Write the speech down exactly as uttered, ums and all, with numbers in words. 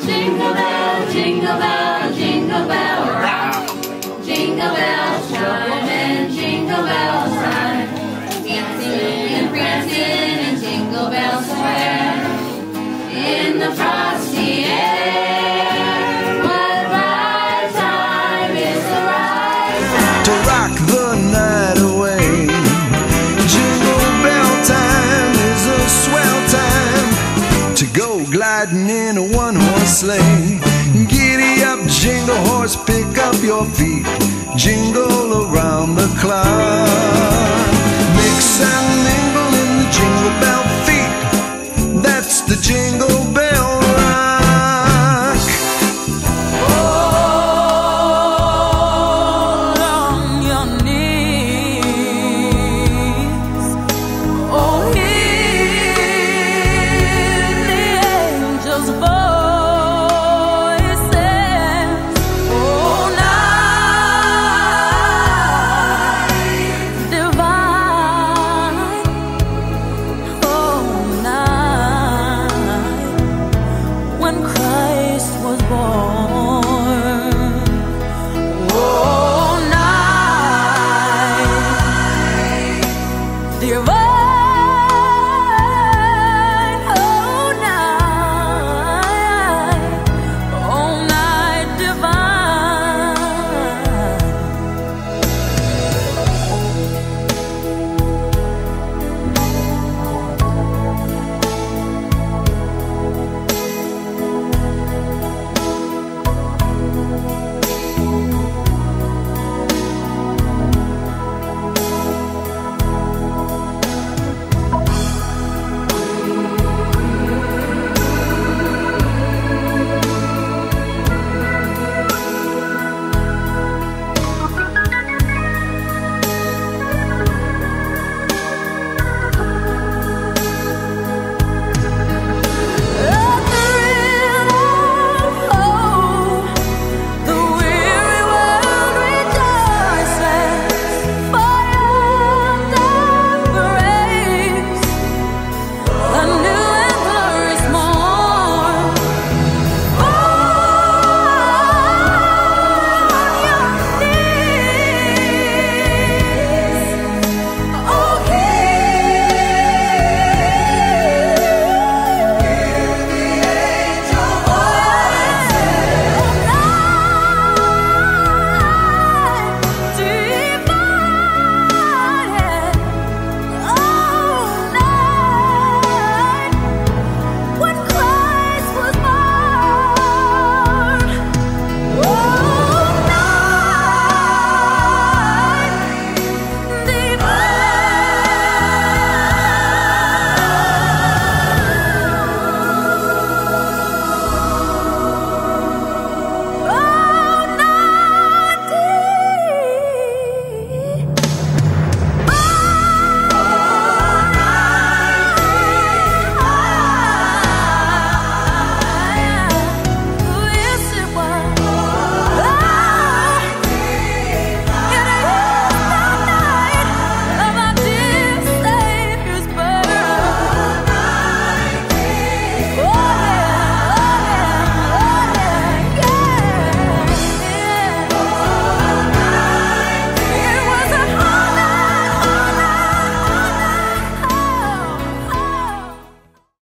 Jingle bell, jingle bell, jingle bell rock. Jingle bells chime and jingle bells rhyme. Dancing and prancing and jingle bells square. In the frosty air, what right time is the right time to rock the night away? Jingle bell time is a swell time to go gliding in a one-horse sleigh. Giddy up, jingle horse, pick up your feet, jingle around the clock. Mix and mingle in the jingle bell feet. That's the jingle